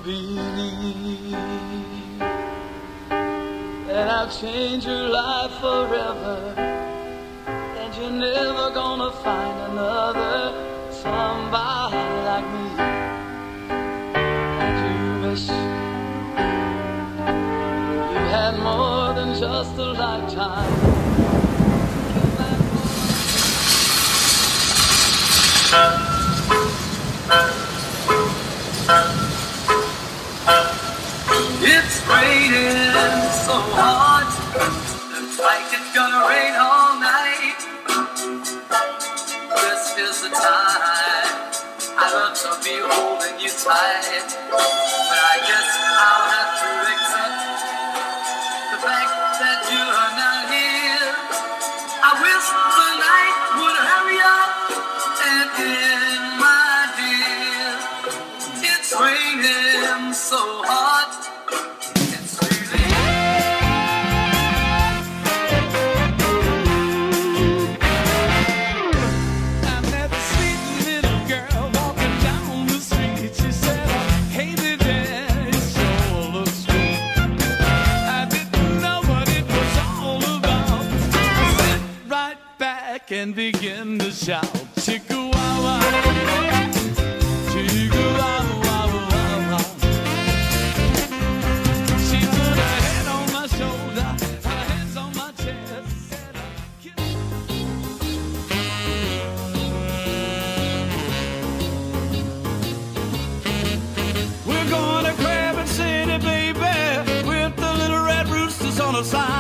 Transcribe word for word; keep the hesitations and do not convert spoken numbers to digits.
believe that I'll change your life forever, and you're never gonna find another somebody like me. And you wish you had more than just a lifetime. It's raining so hard, looks like it's gonna rain all night. This is the time I love to be holding you tight, but I guess I'll have to accept the fact that you are not here. I wish the night would hurry up and end, my dear. It's raining so hard. And begin to shout, Chickawawa, Chickawawa. She put her head on my shoulder, her hands on my chest, said, we're going to Craven City, baby, with the little red roosters on the side.